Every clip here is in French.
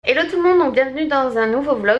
Hello tout le monde, donc bienvenue dans un nouveau vlog.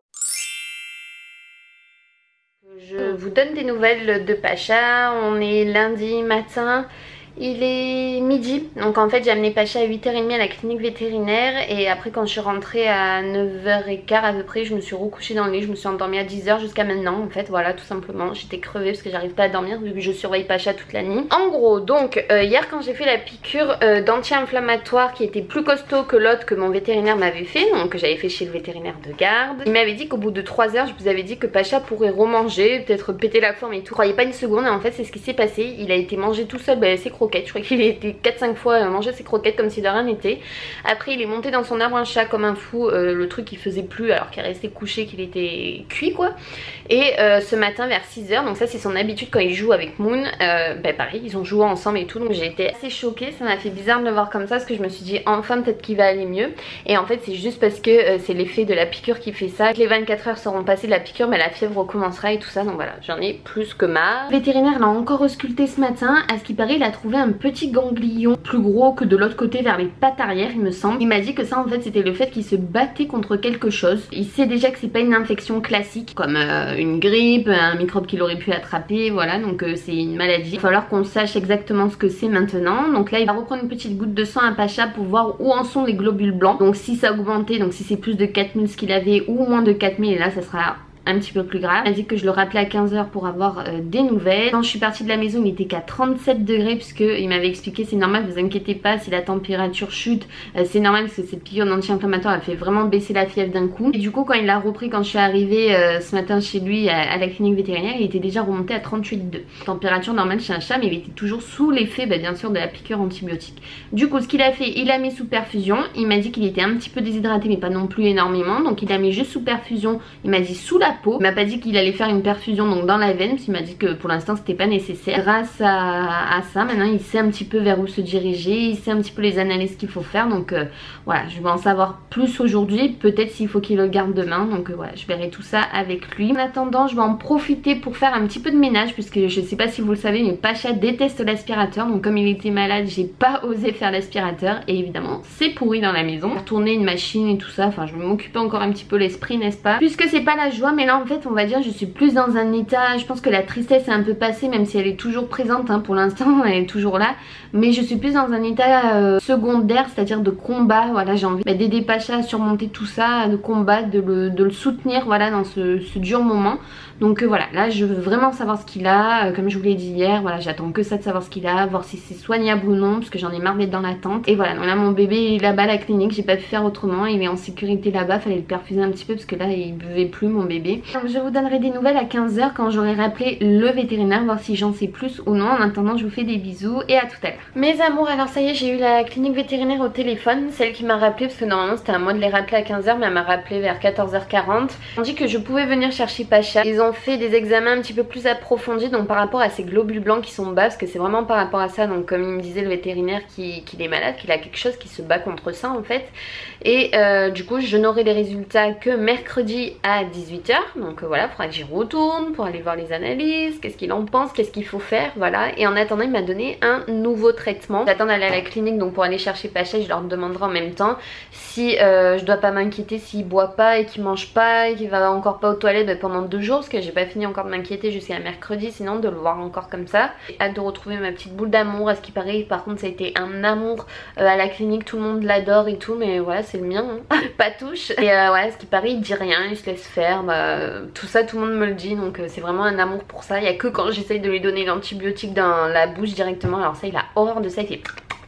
Je vous donne des nouvelles de Pacha. On est lundi matin, il est midi. Donc en fait j'ai amené Pacha à 8h30 à la clinique vétérinaire. Et après quand je suis rentrée à 9h15 à peu près, je me suis recouchée dans le lit. Je me suis endormie à 10h jusqu'à maintenant en fait. Voilà, tout simplement. J'étais crevée parce que j'arrive pas à dormir vu que je surveille Pacha toute la nuit. En gros donc hier quand j'ai fait la piqûre d'anti-inflammatoire qui était plus costaud que l'autre que mon vétérinaire m'avait fait, donc que j'avais fait chez le vétérinaire de garde, il m'avait dit qu'au bout de 3 heures, je vous avais dit que Pacha pourrait remanger, peut-être péter la forme et tout. Je croyais pas une seconde et en fait c'est ce qui s'est passé. Il a été mangé tout seul ses croquettes. Je crois qu'il a été 4-5 fois manger ses croquettes comme si de rien n'était. Après il est monté dans son arbre à chat comme un fou, le truc il faisait plus alors qu'il restait couché, qu'il était cuit quoi. Et ce matin vers 6h, donc ça c'est son habitude quand il joue avec Moon, pareil ils ont joué ensemble et tout, donc j'ai été assez choquée. Ça m'a fait bizarre de le voir comme ça parce que je me suis dit enfin peut-être qu'il va aller mieux. Et en fait c'est juste parce que c'est l'effet de la piqûre qui fait ça. Les 24 heures seront passées de la piqûre mais la fièvre recommencera et tout ça, donc voilà, j'en ai plus que marre. Le vétérinaire l'a encore ausculté ce matin. À ce qui paraît il a trouvé un petit ganglion plus gros que de l'autre côté vers les pattes arrière il me semble. Il m'a dit que ça en fait c'était le fait qu'il se battait contre quelque chose. Il sait déjà que c'est pas une infection classique comme une grippe, un microbe qu'il aurait pu attraper, voilà, donc c'est une maladie. Il va falloir qu'on sache exactement ce que c'est maintenant. Donc là il va reprendre une petite goutte de sang à Pacha pour voir où en sont les globules blancs. Donc si ça a augmenté, donc si c'est plus de 4000 ce qu'il avait ou moins de 4000, et là ça sera un petit peu plus grave. Il a dit que je le rappelais à 15h pour avoir des nouvelles. Quand je suis partie de la maison il était qu'à 37 degrés puisque il m'avait expliqué c'est normal, vous inquiétez pas si la température chute, c'est normal parce que cette piqûre d'anti-inflammatoire a fait vraiment baisser la fièvre d'un coup. Et du coup quand il l'a repris, quand je suis arrivée ce matin chez lui à la clinique vétérinaire, il était déjà remonté à 38,2. Température normale chez un chat, mais il était toujours sous l'effet bien sûr de la piqûre antibiotique. Du coup ce qu'il a fait, il a mis sous perfusion. Il m'a dit qu'il était un petit peu déshydraté mais pas non plus énormément, donc il a mis juste sous perfusion. Il m'a dit sous la peau. Il m'a pas dit qu'il allait faire une perfusion donc dans la veine, parce qu'il m'a dit que pour l'instant c'était pas nécessaire. Grâce à ça maintenant il sait un petit peu vers où se diriger, il sait un petit peu les analyses qu'il faut faire, donc voilà, je vais en savoir plus aujourd'hui, peut-être s'il faut qu'il le garde demain, donc voilà, je verrai tout ça avec lui. En attendant je vais en profiter pour faire un petit peu de ménage puisque je sais pas si vous le savez mais Pacha déteste l'aspirateur, donc comme il était malade j'ai pas osé faire l'aspirateur et évidemment c'est pourri dans la maison. Tourner une machine et tout ça, enfin je vais m'occuper encore un petit peu l'esprit, n'est-ce pas, puisque c'est pas la joie. Mais là en fait on va dire je suis plus dans un état, je pense que la tristesse est un peu passée même si elle est toujours présente hein, pour l'instant elle est toujours là, mais je suis plus dans un état secondaire, c'est à dire de combat. Voilà, j'ai envie d'aider Pacha à surmonter tout ça, de combat, de le soutenir voilà dans ce dur moment. Donc voilà, là je veux vraiment savoir ce qu'il a, comme je vous l'ai dit hier, voilà, j'attends que ça de savoir ce qu'il a, voir si c'est soignable ou non parce que j'en ai marre d'être dans l'attente. Et voilà, donc là mon bébé est là-bas à la clinique, j'ai pas pu faire autrement, il est en sécurité là-bas, fallait le perfuser un petit peu parce que là il buvait plus mon bébé. Donc je vous donnerai des nouvelles à 15h quand j'aurai rappelé le vétérinaire, voir si j'en sais plus ou non. En attendant je vous fais des bisous et à tout à l'heure. Mes amours, alors ça y est, j'ai eu la clinique vétérinaire au téléphone, celle qui m'a rappelé parce que normalement c'était à moi de les rappeler à 15h mais elle m'a rappelé vers 14h40. On dit que je pouvais venir chercher Pacha. Ils ont fait des examens un petit peu plus approfondis donc par rapport à ces globules blancs qui sont bas, parce que c'est vraiment par rapport à ça, donc comme il me disait le vétérinaire qu'il est malade, qu'il a quelque chose qui se bat contre ça en fait. Et du coup je n'aurai les résultats que mercredi à 18h, donc voilà, il faudra que j'y retourne pour aller voir les analyses, qu'est-ce qu'il en pense, qu'est-ce qu'il faut faire, voilà. Et en attendant il m'a donné un nouveau traitement. J'attends d'aller à la clinique donc pour aller chercher Pacha, je leur demanderai en même temps si je dois pas m'inquiéter s'il boit pas et qu'il mange pas et qu'il va encore pas aux toilettes pendant 2 jours, parce que j'ai pas fini encore de m'inquiéter jusqu'à mercredi, sinon de le voir encore comme ça. J'ai hâte de retrouver ma petite boule d'amour. À ce qui paraît par contre ça a été un amour à la clinique, tout le monde l'adore et tout, mais voilà c'est le mien hein. Pas touche. Et ouais, à ce qui paraît il dit rien, il se laisse faire, tout ça tout le monde me le dit, donc c'est vraiment un amour pour ça. Il y a que quand j'essaye de lui donner l'antibiotique dans la bouche directement, alors ça il a horreur de ça, il fait...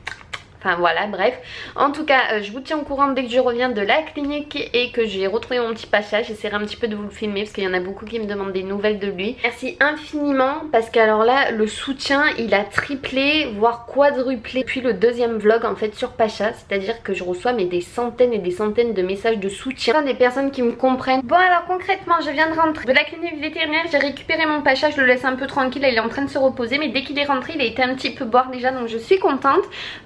Enfin voilà, bref. En tout cas, je vous tiens au courant dès que je reviens de la clinique et que j'ai retrouvé mon petit Pacha. J'essaierai un petit peu de vous le filmer parce qu'il y en a beaucoup qui me demandent des nouvelles de lui. Merci infiniment parce qu'alors là, le soutien, il a triplé, voire quadruplé depuis le deuxième vlog en fait sur Pacha. C'est-à-dire que je reçois mais des centaines et des centaines de messages de soutien. Des personnes qui me comprennent. Bon alors concrètement, je viens de rentrer de la clinique vétérinaire, j'ai récupéré mon Pacha, je le laisse un peu tranquille, il est en train de se reposer. Mais dès qu'il est rentré, il a été un petit peu boire déjà, donc je suis contente. Donc en gros,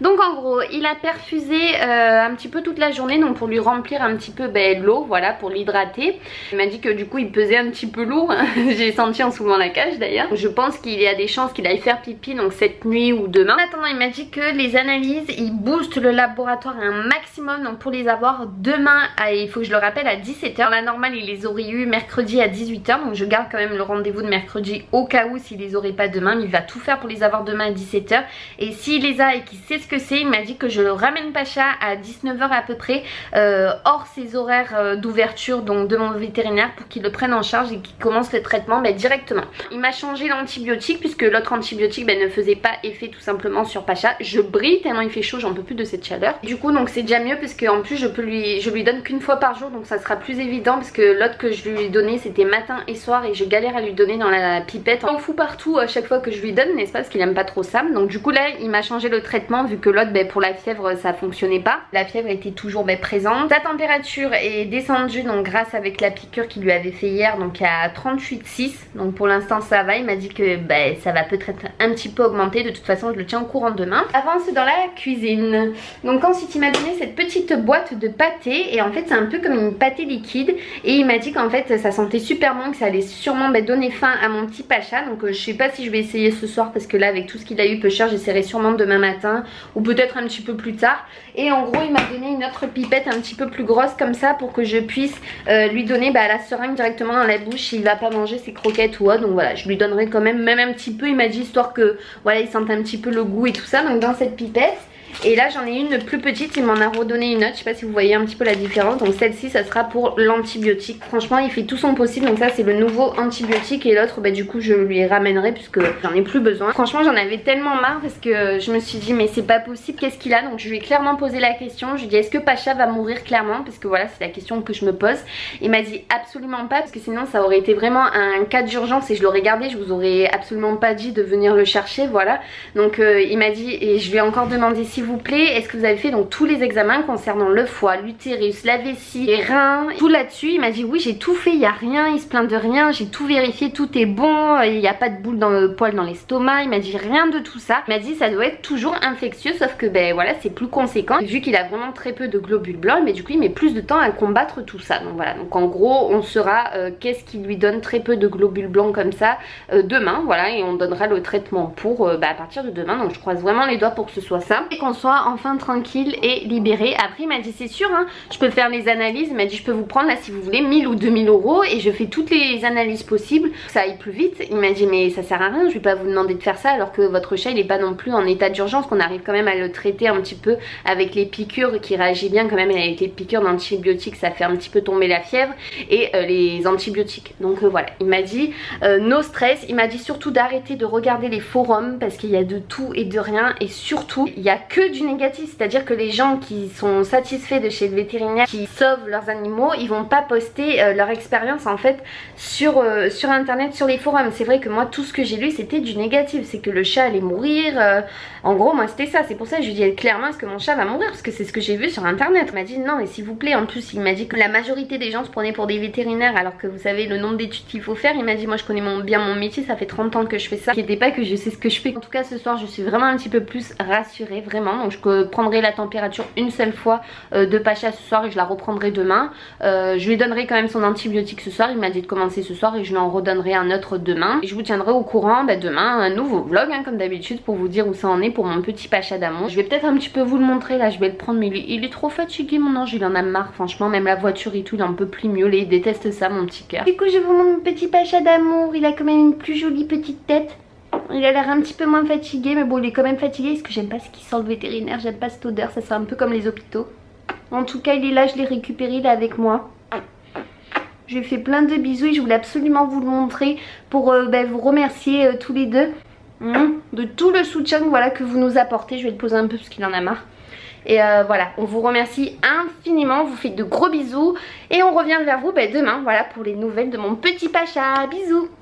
gros il a perfusé un petit peu toute la journée, donc pour lui remplir un petit peu l'eau, voilà, pour l'hydrater. Il m'a dit que du coup il pesait un petit peu lourd, j'ai senti en soulevant la cage d'ailleurs. Je pense qu'il y a des chances qu'il aille faire pipi donc cette nuit ou demain. En attendant il m'a dit que les analyses ils boostent le laboratoire à un maximum, donc pour les avoir demain il faut que je le rappelle à 17 h. La normale il les aurait eu mercredi à 18 h, donc je garde quand même le rendez-vous de mercredi au cas où s'il les aurait pas demain, mais il va tout faire pour les avoir demain à 17 h. Et s'il les a et qu'il sait ce que c'est, il m'a dit que je le ramène Pacha à 19 h à peu près, hors ses horaires d'ouverture donc de mon vétérinaire, pour qu'il le prenne en charge et qu'il commence le traitement directement. Il m'a changé l'antibiotique puisque l'autre antibiotique ne faisait pas effet tout simplement sur Pacha. Je brille tellement il fait chaud, j'en peux plus de cette chaleur. Du coup donc c'est déjà mieux parce que en plus je lui donne qu'une fois par jour, donc ça sera plus évident parce que l'autre que je lui donnais c'était matin et soir et je galère à lui donner dans la pipette. On fout partout à chaque fois que je lui donne, n'est-ce pas, parce qu'il aime pas trop ça. Donc du coup là il m'a changé le traitement vu que l'autre pour la fièvre ça fonctionnait pas. La fièvre était toujours présente. La température est descendue donc grâce avec la piqûre qu'il lui avait fait hier, donc à 38,6. Donc pour l'instant ça va. Il m'a dit que ça va peut-être un petit peu augmenter. De toute façon je le tiens au courant demain. Avance dans la cuisine. Donc ensuite il m'a donné cette petite boîte de pâté et en fait c'est un peu comme une pâté liquide et il m'a dit qu'en fait ça sentait super bon, que ça allait sûrement donner faim à mon petit Pacha. Donc je sais pas si je vais essayer ce soir parce que là avec tout ce qu'il a eu peu cher, j'essaierai sûrement demain matin ou peut-être un petit peu plus tard. Et en gros il m'a donné une autre pipette un petit peu plus grosse comme ça pour que je puisse lui donner la seringue directement dans la bouche s'il va pas manger ses croquettes ou autre. Donc voilà, je lui donnerai quand même un petit peu, il m'a dit, histoire que voilà il sente un petit peu le goût et tout ça. Donc dans cette pipette. Et là j'en ai une plus petite, il m'en a redonné une autre, je sais pas si vous voyez un petit peu la différence. Donc celle-ci ça sera pour l'antibiotique. Franchement il fait tout son possible, donc ça c'est le nouveau antibiotique. Et l'autre du coup je lui ramènerai puisque j'en ai plus besoin. Franchement j'en avais tellement marre parce que je me suis dit mais c'est pas possible, qu'est-ce qu'il a. Donc je lui ai clairement posé la question, je lui ai dit est-ce que Pacha va mourir clairement, parce que voilà c'est la question que je me pose. Il m'a dit absolument pas, parce que sinon ça aurait été vraiment un cas d'urgence et je l'aurais gardé, je vous aurais absolument pas dit de venir le chercher, voilà. Donc il m'a dit, et je lui ai encore demandé s'il vous plaît, est-ce que vous avez fait donc tous les examens concernant le foie, l'utérus, la vessie, les reins, tout là-dessus. Il m'a dit oui j'ai tout fait, il n'y a rien, il se plaint de rien, j'ai tout vérifié, tout est bon, il n'y a pas de boule dans le poil dans l'estomac. Il m'a dit rien de tout ça. Il m'a dit ça doit être toujours infectieux, sauf que voilà c'est plus conséquent vu qu'il a vraiment très peu de globules blancs, mais du coup il met plus de temps à combattre tout ça. Donc voilà, donc en gros on saura qu'est-ce qui lui donne très peu de globules blancs comme ça demain, voilà, et on donnera le traitement pour à partir de demain. Donc je croise vraiment les doigts pour que ce soit ça et qu'on soit enfin tranquille et libéré. Après il m'a dit c'est sûr hein, je peux faire les analyses. Il m'a dit je peux vous prendre là si vous voulez 1000 ou 2000 € et je fais toutes les analyses possibles, que ça aille plus vite. Il m'a dit mais ça sert à rien, je vais pas vous demander de faire ça alors que votre chat il est pas non plus en état d'urgence, qu'on arrive quand même à le traiter un petit peu avec les piqûres, qui réagit bien quand même avec les piqûres d'antibiotiques, ça fait un petit peu tomber la fièvre et les antibiotiques. Donc voilà, il m'a dit no stress. Il m'a dit surtout d'arrêter de regarder les forums parce qu'il y a de tout et de rien, et surtout il y a que du négatif, c'est-à-dire que les gens qui sont satisfaits de chez le vétérinaire, qui sauvent leurs animaux, ils vont pas poster leur expérience en fait sur internet, sur les forums. C'est vrai que moi tout ce que j'ai lu c'était du négatif, c'est que le chat allait mourir, en gros moi c'était ça. C'est pour ça que je lui dis clairement est-ce que mon chat va mourir, parce que c'est ce que j'ai vu sur internet. Il m'a dit non mais s'il vous plaît, en plus il m'a dit que la majorité des gens se prenaient pour des vétérinaires alors que vous savez le nombre d'études qu'il faut faire. Il m'a dit moi je connais bien mon métier, ça fait 30 ans que je fais ça, n'inquiétez pas que je sais ce que je fais. En tout cas ce soir je suis vraiment un petit peu plus rassurée, vraiment. Donc je prendrai la température une seule fois de Pacha ce soir et je la reprendrai demain. Je lui donnerai quand même son antibiotique ce soir, il m'a dit de commencer ce soir et je lui en redonnerai un autre demain. Et je vous tiendrai au courant demain, un nouveau vlog hein, comme d'habitude, pour vous dire où ça en est pour mon petit Pacha d'amour. Je vais peut-être un petit peu vous le montrer là, je vais le prendre, mais il est trop fatigué mon ange, il en a marre franchement, même la voiture et tout il en peut plus miauler, il déteste ça mon petit cœur. Du coup je vous montre mon petit Pacha d'amour, il a quand même une plus jolie petite tête. Il a l'air un petit peu moins fatigué, mais bon il est quand même fatigué. Ce que j'aime pas c'est qu'il sent le vétérinaire, j'aime pas cette odeur, ça sent un peu comme les hôpitaux. En tout cas il est là, je l'ai récupéré, il est avec moi. Je lui ai fait plein de bisous et je voulais absolument vous le montrer pour vous remercier tous les deux de tout le soutien voilà, que vous nous apportez. Je vais le poser un peu parce qu'il en a marre. Et voilà, on vous remercie infiniment, on vous fait de gros bisous et on revient vers vous demain voilà, pour les nouvelles de mon petit Pacha. Bisous.